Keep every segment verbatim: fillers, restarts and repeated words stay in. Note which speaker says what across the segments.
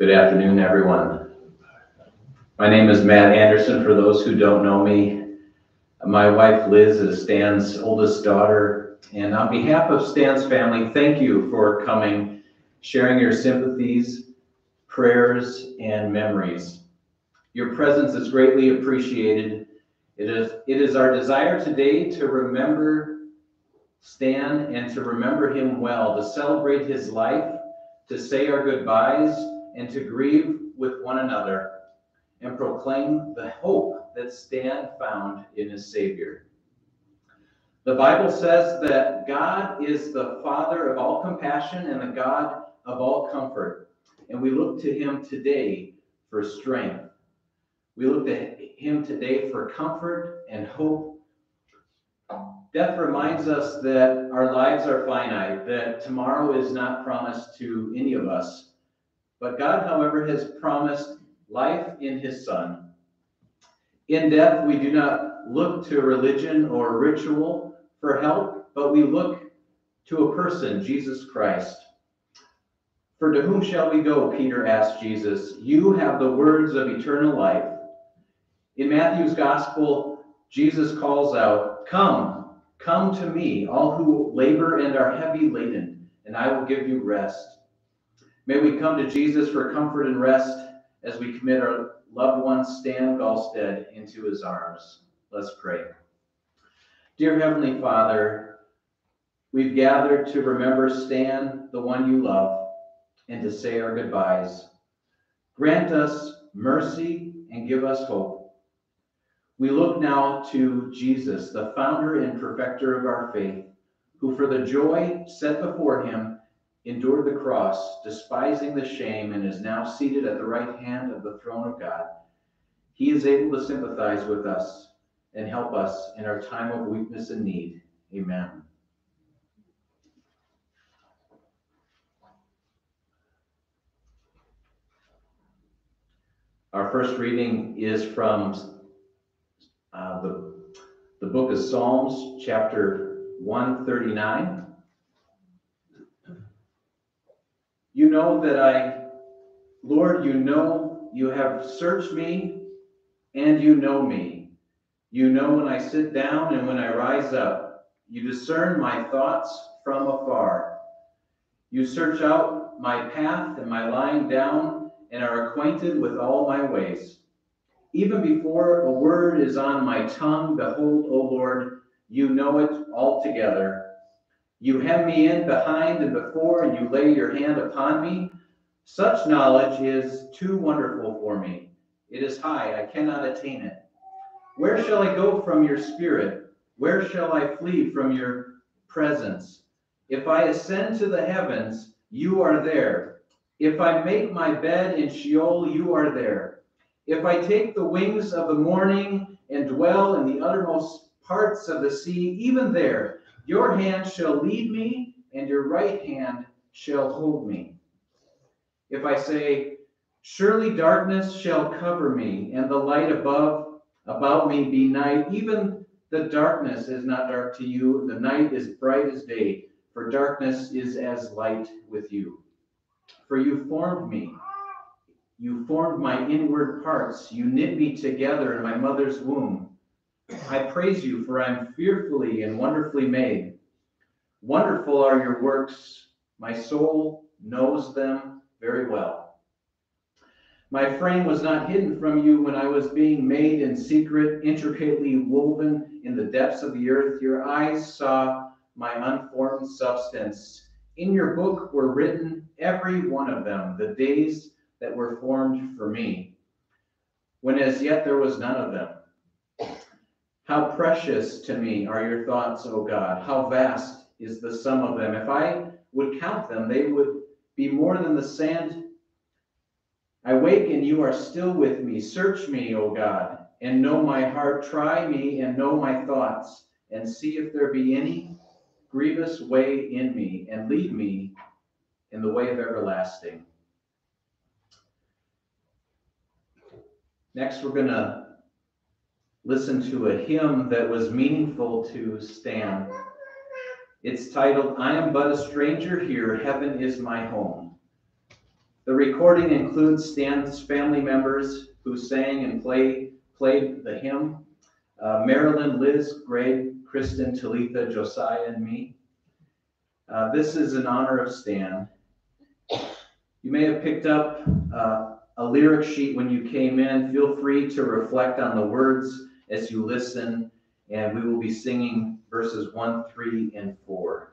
Speaker 1: Good afternoon, everyone. My name is Matt Anderson, for those who don't know me. My wife, Liz, is Stan's oldest daughter. And on behalf of Stan's family, thank you for coming, sharing your sympathies, prayers, and memories. Your presence is greatly appreciated. It is, it is our desire today to remember Stan and to remember him well, to celebrate his life, to say our goodbyes, and to grieve with one another and proclaim the hope that Stan found in his Savior. The Bible says that God is the Father of all compassion and the God of all comfort, and we look to him today for strength. We look to him today for comfort and hope. Death reminds us that our lives are finite, that tomorrow is not promised to any of us. But God, however, has promised life in his Son. In death, we do not look to religion or ritual for help, but we look to a person, Jesus Christ. For to whom shall we go, Peter asked Jesus. You have the words of eternal life. In Matthew's gospel, Jesus calls out, Come, come to me, all who labor and are heavy laden, and I will give you rest. May we come to Jesus for comfort and rest as we commit our loved one, Stan Galstad, into his arms. Let's pray. Dear Heavenly Father, we've gathered to remember Stan, the one you love, and to say our goodbyes. Grant us mercy and give us hope. We look now to Jesus, the founder and perfecter of our faith, who for the joy set before him endured the cross, despising the shame, and is now seated at the right hand of the throne of God. He is able to sympathize with us and help us in our time of weakness and need. Amen. Our first reading is from uh, the, the book of Psalms, chapter one thirty-nine. You know that I, Lord, you know, you have searched me and you know me. You know when I sit down and when I rise up. You discern my thoughts from afar. You search out my path and my lying down and are acquainted with all my ways. Even before a word is on my tongue, behold, O Lord, you know it altogether. You hem me in behind and before, and you lay your hand upon me. Such knowledge is too wonderful for me. It is high, I cannot attain it. Where shall I go from your spirit? Where shall I flee from your presence? If I ascend to the heavens, you are there. If I make my bed in Sheol, you are there. If I take the wings of the morning and dwell in the uttermost parts of the sea, even there, your hand shall lead me, and your right hand shall hold me. If I say, surely darkness shall cover me, and the light above about me be night, even the darkness is not dark to you, the night is bright as day, for darkness is as light with you. For you formed me, you formed my inward parts, you knit me together in my mother's womb. I praise you, for I am fearfully and wonderfully made. Wonderful are your works. My soul knows them very well. My frame was not hidden from you when I was being made in secret, intricately woven in the depths of the earth. Your eyes saw my unformed substance. In your book were written, every one of them, the days that were formed for me, when as yet there was none of them. How precious to me are your thoughts, O God. How vast is the sum of them. If I would count them, they would be more than the sand. I wake and you are still with me. Search me, O God, and know my heart. Try me and know my thoughts, and see if there be any grievous way in me, and lead me in the way of everlasting. Next, we're going to listen to a hymn that was meaningful to Stan. It's titled, I Am But a Stranger Here, Heaven is My Home. The recording includes Stan's family members who sang and play, played the hymn. Uh, Marilyn, Liz, Greg, Kristin, Talitha, Josiah, and me. Uh, this is in honor of Stan. You may have picked up uh, a lyric sheet when you came in. Feel free to reflect on the words as you listen, and we will be singing verses one, three, and four.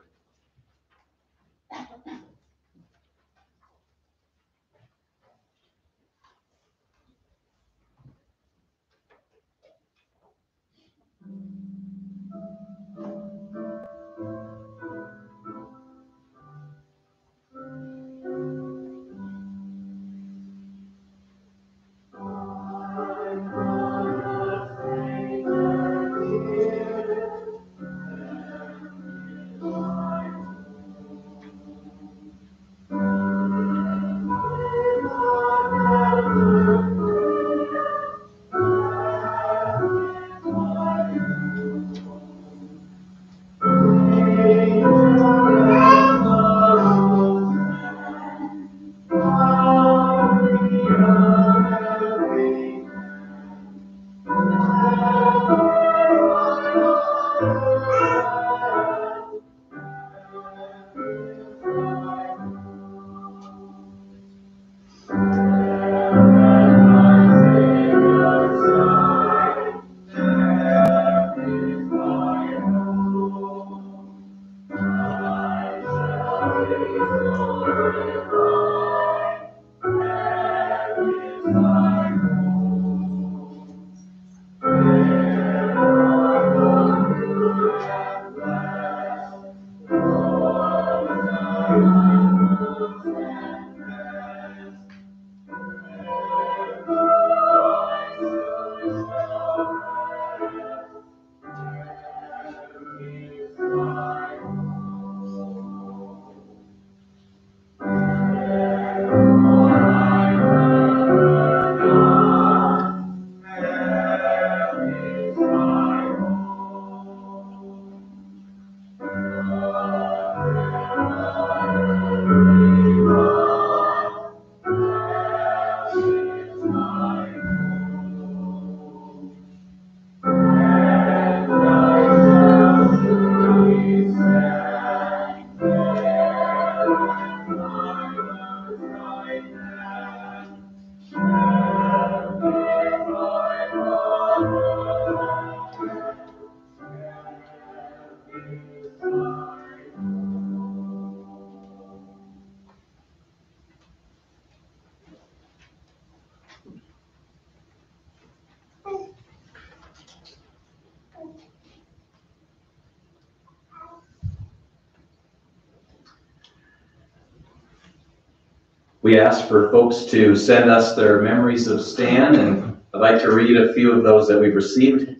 Speaker 1: We asked for folks to send us their memories of Stan, and I'd like to read a few of those that we've received.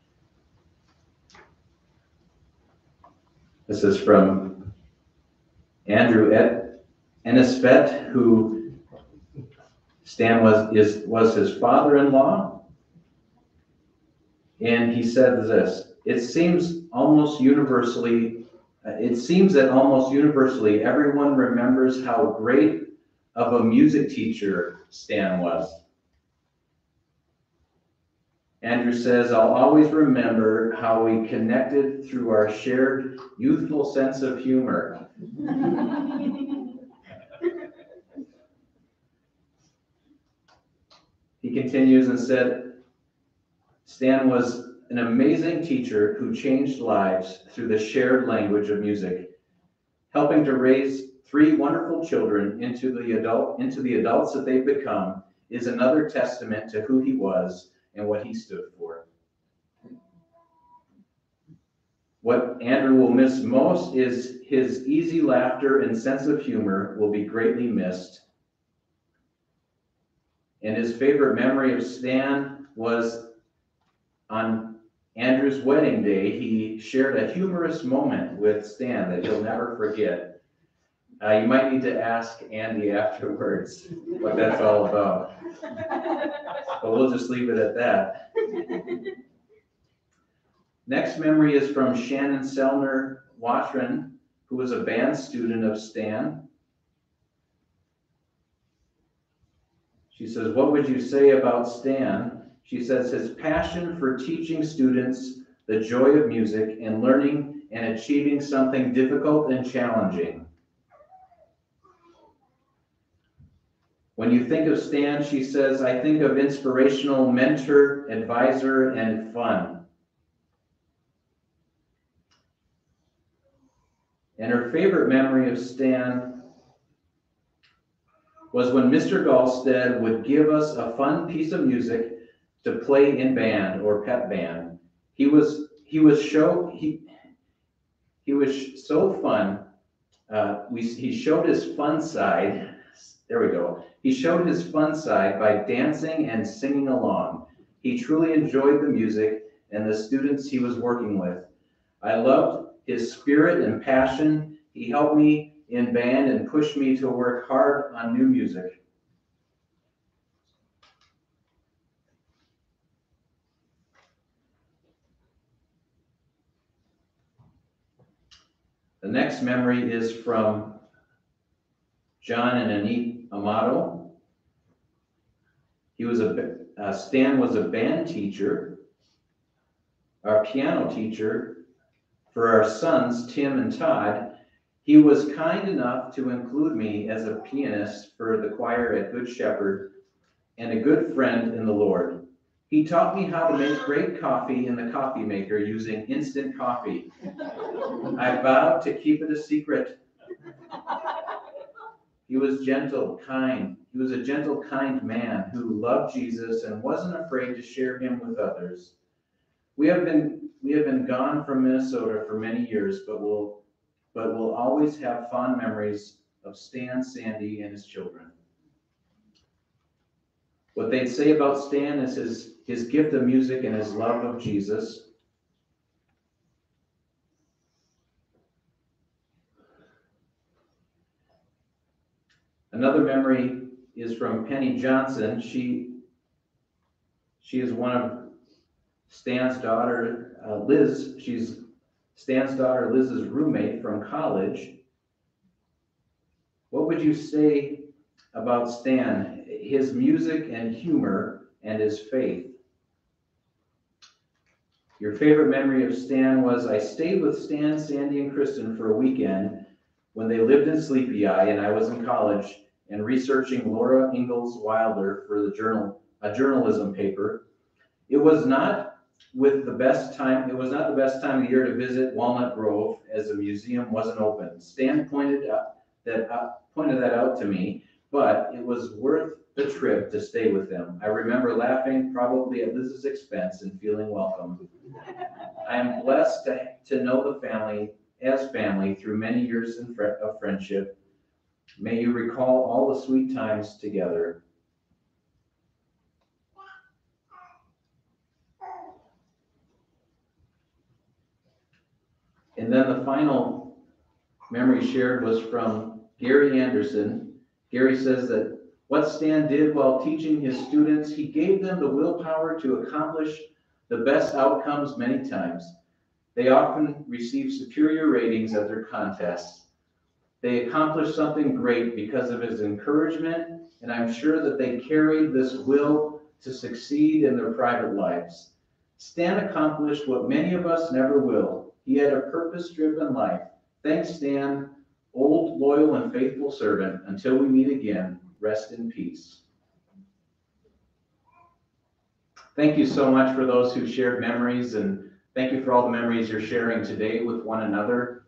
Speaker 1: This is from Andrew Enestvedt, who Stan was is was his father-in-law, and he said this: "It seems almost universally, it seems that almost universally everyone remembers how great of a music teacher Stan was." Andrew says, "I'll always remember how we connected through our shared youthful sense of humor." He continues and said, "Stan was an amazing teacher who changed lives through the shared language of music, helping to raise three wonderful children into the adult into the adults that they've become is another testament to who he was and what he stood for." What Andrew will miss most is his easy laughter and sense of humor will be greatly missed. And his favorite memory of Stan was on Andrew's wedding day. He shared a humorous moment with Stan that he'll never forget. Uh, you might need to ask Andy afterwards what that's all about. But we'll just leave it at that. Next memory is from Shannon Selner Watron, who was a band student of Stan. She says, what would you say about Stan? She says, his passion for teaching students the joy of music and learning and achieving something difficult and challenging. When you think of Stan, she says, I think of inspirational mentor, advisor, and fun. And her favorite memory of Stan was when Mister Galstad would give us a fun piece of music to play in band or pep band. He was he was show he he was so fun. Uh, we he showed his fun side. There we go. He showed his fun side by dancing and singing along. He truly enjoyed the music and the students he was working with. I loved his spirit and passion. He helped me in band and pushed me to work hard on new music. The next memory is from John and Anit Amato. He was a uh, Stan was a band teacher, our piano teacher for our sons, Tim and Todd. He was kind enough to include me as a pianist for the choir at Good Shepherd and a good friend in the Lord. He taught me how to make great coffee in the coffee maker using instant coffee. I vowed to keep it a secret. He was gentle, kind. He was a gentle, kind man who loved Jesus and wasn't afraid to share him with others. We have been we have been gone from Minnesota for many years, but we'll but we'll always have fond memories of Stan, Sandy, and his children. What they'd say about Stan is his, his gift of music and his love of Jesus. Another memory is from Penny Johnson. She, she is one of Stan's daughter, uh, Liz. She's Stan's daughter, Liz's roommate from college. What would you say about Stan, his music and humor, and his faith? Your favorite memory of Stan was, I stayed with Stan, Sandy, and Kristin for a weekend when they lived in Sleepy Eye and I was in college and researching Laura Ingalls Wilder for the journal, a journalism paper. It was not with the best time, it was not the best time of the year to visit Walnut Grove as the museum wasn't open. Stan pointed out that uh, pointed that out to me, but it was worth the trip to stay with them. I remember laughing, probably at Liz's expense, and feeling welcome. I am blessed to, to know the family as family through many years in fr- of friendship. May you recall all the sweet times together. And then the final memory shared was from Gary Anderson. Gary says that what Stan did while teaching his students, he gave them the willpower to accomplish the best outcomes many times. They often receive superior ratings at their contests. They accomplished something great because of his encouragement, and I'm sure that they carried this will to succeed in their private lives. Stan accomplished what many of us never will. He had a purpose-driven life. Thanks, Stan, old, loyal, and faithful servant. Until we meet again, rest in peace. Thank you so much for those who shared memories, and thank you for all the memories you're sharing today with one another.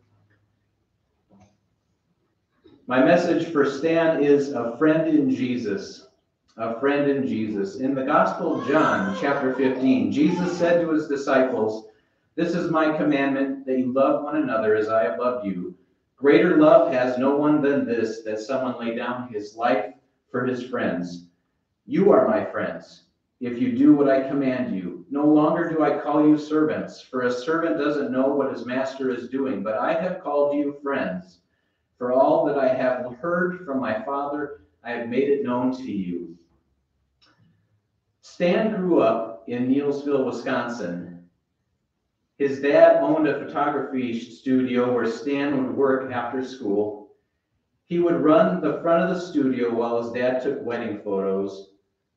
Speaker 1: My message for Stan is a friend in Jesus. A friend in Jesus. In the Gospel of John, chapter fifteen, Jesus said to his disciples, "This is my commandment, that you love one another as I have loved you. Greater love has no one than this, that someone lay down his life for his friends. You are my friends, if you do what I command you. No longer do I call you servants, for a servant doesn't know what his master is doing, but I have called you friends. For all that I have heard from my Father, I have made it known to you." Stan grew up in Neillsville, Wisconsin. His dad owned a photography studio where Stan would work after school. He would run the front of the studio while his dad took wedding photos.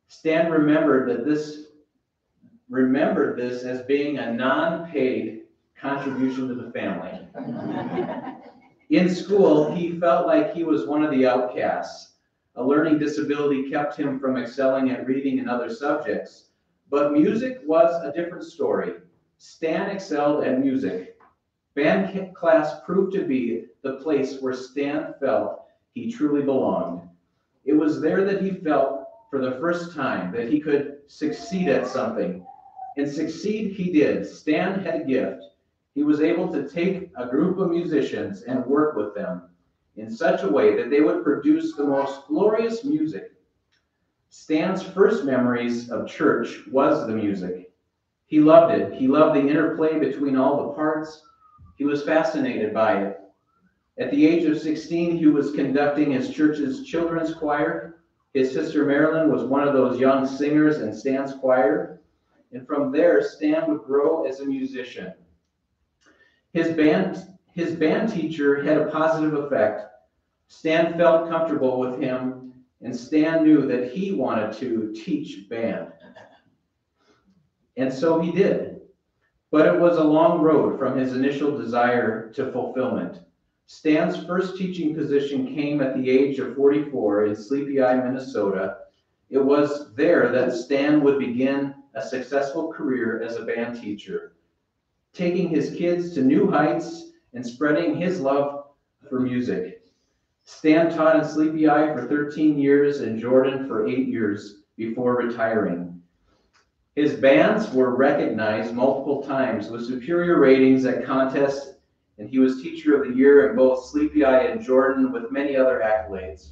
Speaker 1: Stan remembered that this remembered this as being a non-paid contribution to the family. In school, he felt like he was one of the outcasts. A learning disability kept him from excelling at reading and other subjects. But music was a different story. Stan excelled at music. Band class proved to be the place where Stan felt he truly belonged. It was there that he felt for the first time that he could succeed at something. And succeed he did. Stan had a gift. He was able to take a group of musicians and work with them in such a way that they would produce the most glorious music. Stan's first memories of church was the music. He loved it. He loved the interplay between all the parts. He was fascinated by it. At the age of sixteen, he was conducting his church's children's choir. His sister Marilyn was one of those young singers in Stan's choir. And from there, Stan would grow as a musician. His band, his band teacher had a positive effect. Stan felt comfortable with him, and Stan knew that he wanted to teach band. And so he did. But it was a long road from his initial desire to fulfillment. Stan's first teaching position came at the age of forty-four in Sleepy Eye, Minnesota. It was there that Stan would begin a successful career as a band teacher, taking his kids to new heights and spreading his love for music. Stan taught in Sleepy Eye for thirteen years and Jordan for eight years before retiring. His bands were recognized multiple times with superior ratings at contests, and he was Teacher of the Year in both Sleepy Eye and Jordan with many other accolades.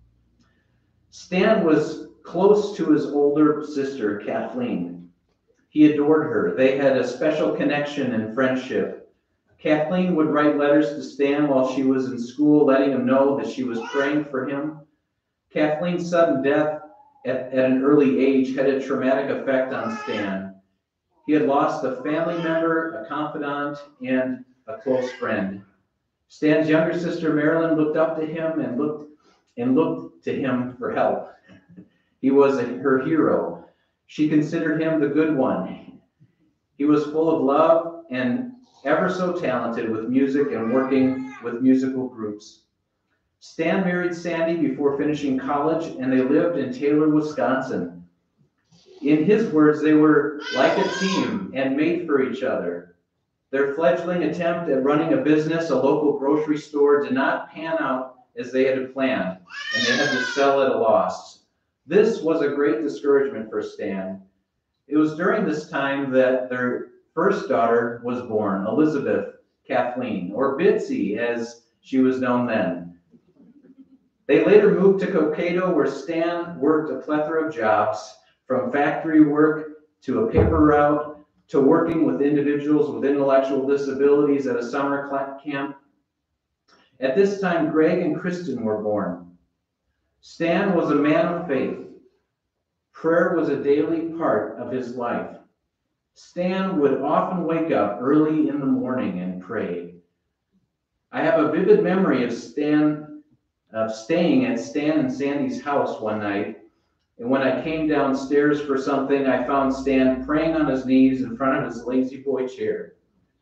Speaker 1: Stan was close to his older sister, Kathleen. He adored her. They had a special connection and friendship. Kathleen would write letters to Stan while she was in school, letting him know that she was praying for him. Kathleen's sudden death at, at an early age had a traumatic effect on Stan. He had lost a family member, a confidant, and a close friend. Stan's younger sister, Marilyn, looked up to him and looked and looked to him for help. He was a, her hero. She considered him the good one. He was full of love and ever so talented with music and working with musical groups. Stan married Sandy before finishing college, and they lived in Taylor, Wisconsin. In his words, they were like a team and made for each other. Their fledgling attempt at running a business, a local grocery store, did not pan out as they had planned, and they had to sell at a loss. This was a great discouragement for Stan. It was during this time that their first daughter was born, Elizabeth Kathleen, or Bitsy as she was known then. They later moved to Cokato, where Stan worked a plethora of jobs, from factory work to a paper route to working with individuals with intellectual disabilities at a summer camp. At this time, Greg and Kristin were born. Stan was a man of faith. Prayer was a daily part of his life. Stan would often wake up early in the morning and pray. I have a vivid memory of Stan, of staying at Stan and Sandy's house one night, and when I came downstairs for something, I found Stan praying on his knees in front of his lazy boy chair.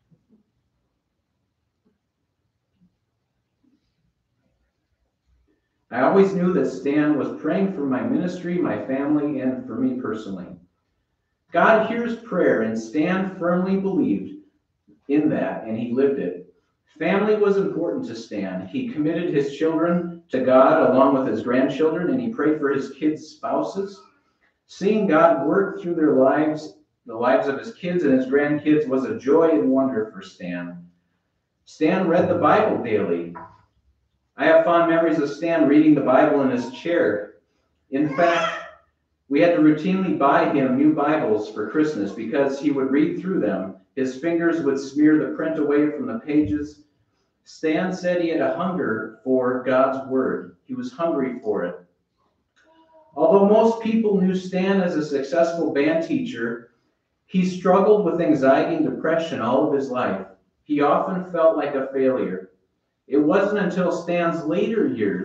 Speaker 1: I always knew that Stan was praying for my ministry, my family, and for me personally. God hears prayer, and Stan firmly believed in that, and he lived it. Family was important to Stan. He committed his children to God along with his grandchildren, and he prayed for his kids' spouses. Seeing God work through their lives, the lives of his kids and his grandkids, was a joy and wonder for Stan. Stan read the Bible daily. I have fond memories of Stan reading the Bible in his chair. In fact, we had to routinely buy him new Bibles for Christmas because he would read through them. His fingers would smear the print away from the pages. Stan said he had a hunger for God's Word. He was hungry for it. Although most people knew Stan as a successful band teacher, he struggled with anxiety and depression all of his life. He often felt like a failure. It wasn't until Stan's later years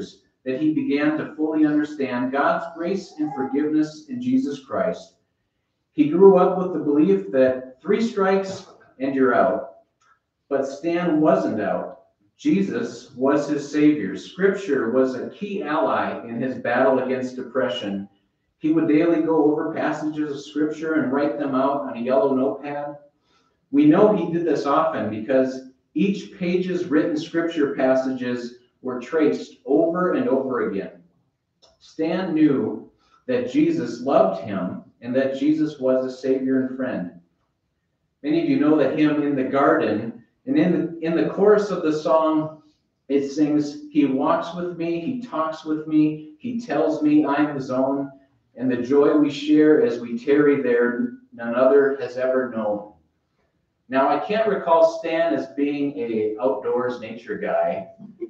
Speaker 1: that he began to fully understand God's grace and forgiveness in Jesus Christ. He grew up with the belief that three strikes and you're out. But Stan wasn't out. Jesus was his savior. Scripture was a key ally in his battle against depression. He would daily go over passages of Scripture and write them out on a yellow notepad. We know he did this often because each page's written Scripture passages were traced over and over again. Stan knew that Jesus loved him and that Jesus was a savior and friend. Many of you know the hymn In the Garden, and in the, in the chorus of the song, it sings, he walks with me, he talks with me, he tells me I'm his own, and the joy we share as we tarry there, none other has ever known. Now, I can't recall Stan as being a outdoors nature guy,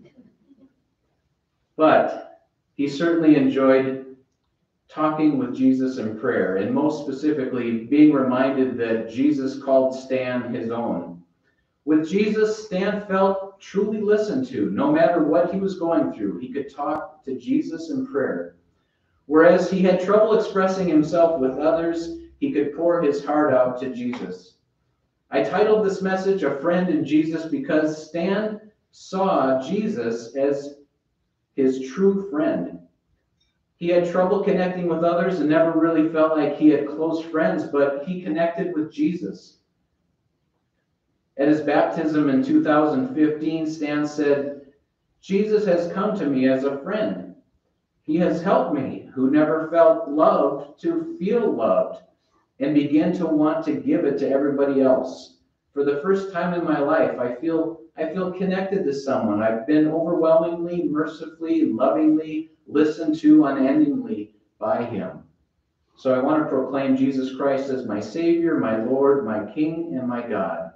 Speaker 1: but he certainly enjoyed talking with Jesus in prayer, and most specifically, being reminded that Jesus called Stan his own. With Jesus, Stan felt truly listened to. No matter what he was going through, he could talk to Jesus in prayer. Whereas he had trouble expressing himself with others, he could pour his heart out to Jesus. I titled this message, A Friend in Jesus, because Stan saw Jesus as his true friend. He had trouble connecting with others and never really felt like he had close friends, but he connected with Jesus. At his baptism in two thousand fifteen, Stan said, Jesus has come to me as a friend. He has helped me, who never felt loved, to feel loved and begin to want to give it to everybody else. For the first time in my life, I feel I feel connected to someone. I've been overwhelmingly, mercifully, lovingly listened to unendingly by him. So I want to proclaim Jesus Christ as my Savior, my Lord, my King, and my God.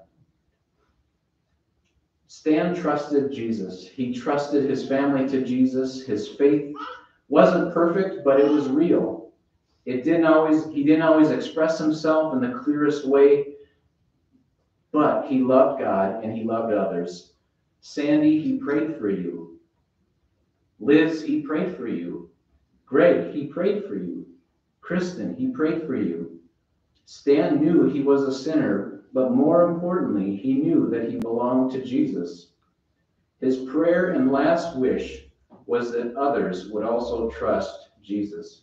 Speaker 1: Stan trusted Jesus. He trusted his family to Jesus. His faith wasn't perfect, but it was real. It didn't always, he didn't always express himself in the clearest way, but he loved God and he loved others. Sandy, he prayed for you. Liz, he prayed for you. Greg, he prayed for you. Kristin, he prayed for you. Stan knew he was a sinner, but more importantly, he knew that he belonged to Jesus. His prayer and last wish was that others would also trust Jesus.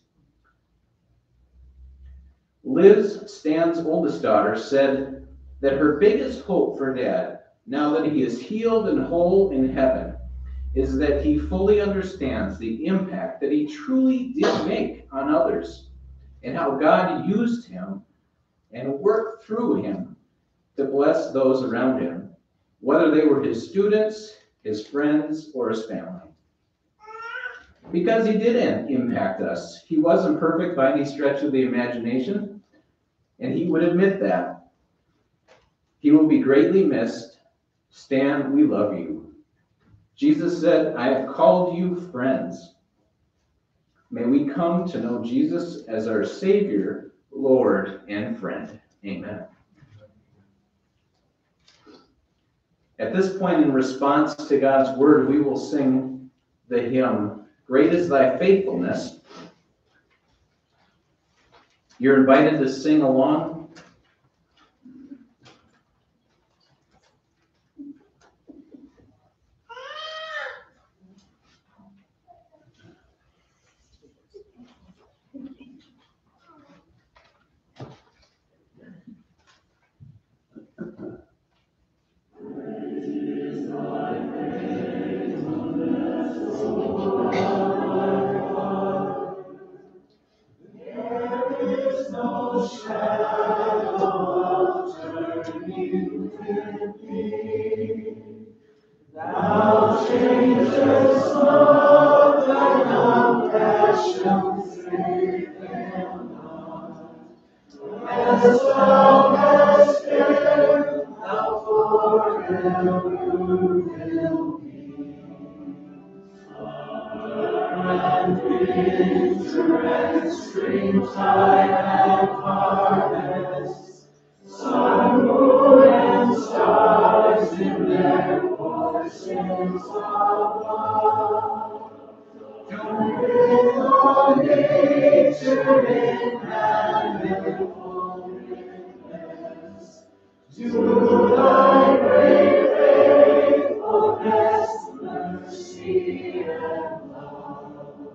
Speaker 1: Liz, Stan's oldest daughter, said that her biggest hope for Dad, now that he is healed and whole in heaven, is that he fully understands the impact that he truly did make on others and how God used him and worked through him to bless those around him, whether they were his students, his friends, or his family. Because he did impact us. He wasn't perfect by any stretch of the imagination, and he would admit that. He will be greatly missed. Stan, we love you. Jesus said, I have called you friends. May we come to know Jesus as our Savior, Lord, and friend. Amen. At this point, in response to God's word, we will sing the hymn, Great is Thy Faithfulness. You're invited to sing along.
Speaker 2: Thou changest not thy compassions, faith and love. As thou hast been, thou forever will be. And winter and springtime and harvest, sun, moon, and stars in their courses of love, To thy great faithfulness, mercy, and love.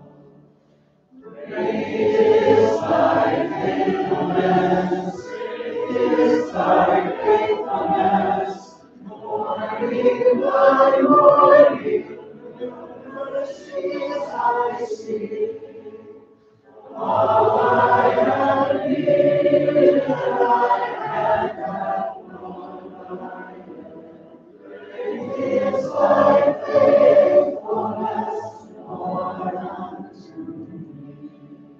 Speaker 2: Great is thy faithfulness, great is thy faithfulness, morning by morning, mercies I see. All I have needed, thy hand hath provided. Great is thy faithfulness, Lord, unto me.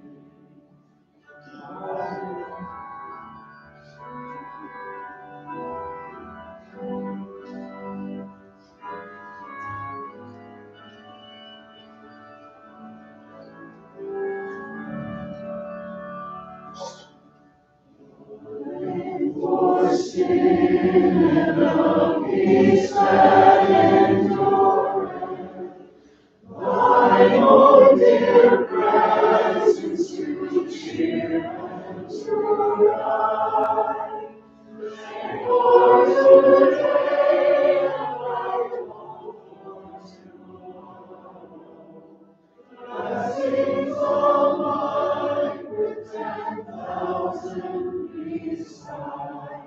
Speaker 2: For sin and the peace that endureth, thine own dear presence to cheer and to guide. For today and I long for tomorrow, blessings all mine with ten thousand beside.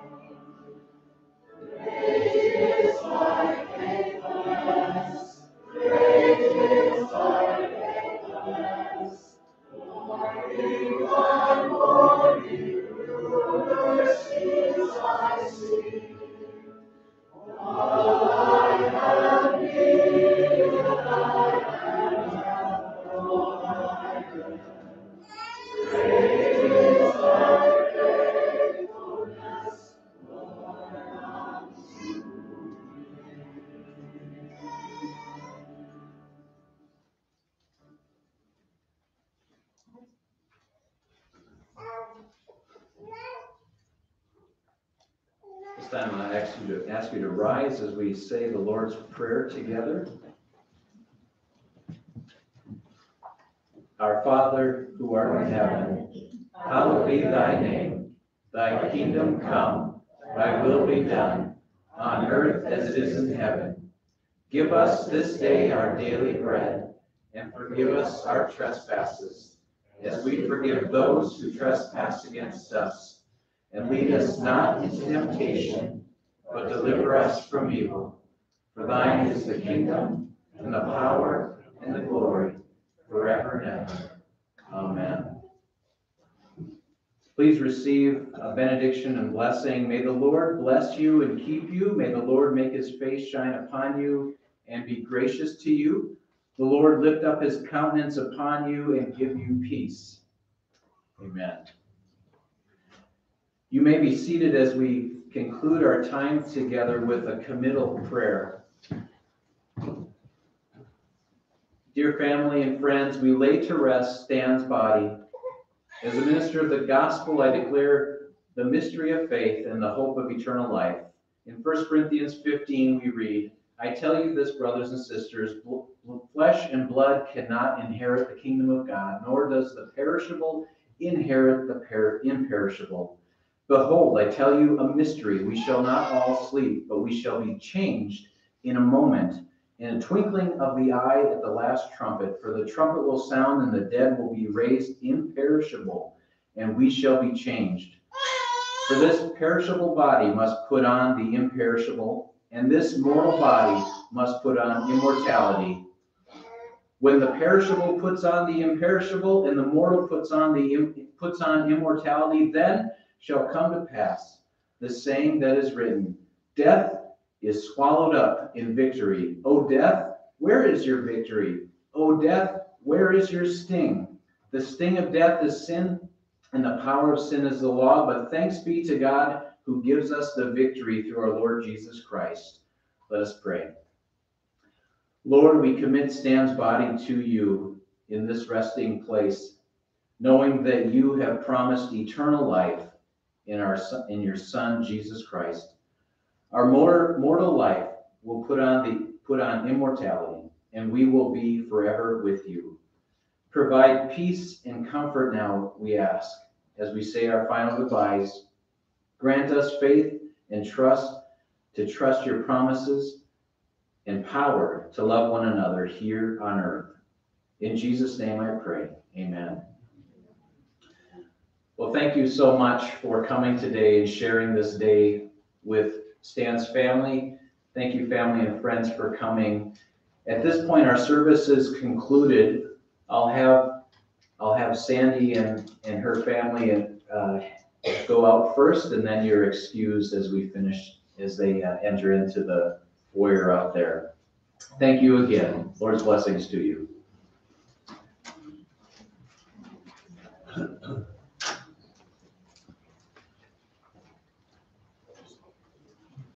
Speaker 2: Great is thy faithfulness, great is thy faithfulness, morning by morning, new mercies I see. All I have needed, thy hand hath provided. Great is thy faithfulness, Lord, unto me.
Speaker 1: This time I ask you to ask you to rise as we say the Lord's Prayer together. Our Father, who art in heaven, hallowed be thy name. Thy kingdom come, thy will be done, on earth as it is in heaven. Give us this day our daily bread, and forgive us our trespasses, as we forgive those who trespass against us. And lead us not into temptation, but deliver us from evil. For thine is the kingdom, and the power, and the glory, forever and ever. Amen. Please receive a benediction and blessing. May the Lord bless you and keep you. May the Lord make his face shine upon you and be gracious to you. The Lord lift up his countenance upon you and give you peace. Amen. You may be seated as we conclude our time together with a committal prayer. Dear family and friends, we lay to rest Stan's body. As a minister of the gospel, I declare the mystery of faith and the hope of eternal life. In First Corinthians fifteen, we read, I tell you this, brothers and sisters, flesh and blood cannot inherit the kingdom of God, nor does the perishable inherit the per- imperishable. Behold, I tell you a mystery. We shall not all sleep, but we shall be changed in a moment, in a twinkling of the eye at the last trumpet. For the trumpet will sound, and the dead will be raised imperishable, and we shall be changed. For this perishable body must put on the imperishable, and this mortal body must put on immortality. When the perishable puts on the imperishable, and the mortal puts on the puts on immortality, then shall come to pass the saying that is written, death is swallowed up in victory. O death, where is your victory? O death, where is your sting? The sting of death is sin, and the power of sin is the law, but thanks be to God who gives us the victory through our Lord Jesus Christ. Let us pray. Lord, we commit Stan's body to you in this resting place, knowing that you have promised eternal life in our in your Son, Jesus Christ. Our mortal, mortal life will put on the put on immortality, and we will be forever with you. Provide peace and comfort now, we ask, as we say our final goodbyes. Grant us faith and trust, to trust your promises and power to love one another here on earth. In Jesus' name I pray, amen. Well, thank you so much for coming today and sharing this day with Stan's family. Thank you, family and friends, for coming. At this point, our service is concluded. I'll have I'll have Sandy and, and her family uh, go out first, and then you're excused as we finish, as they uh, enter into the foyer out there. Thank you again. Lord's blessings to you.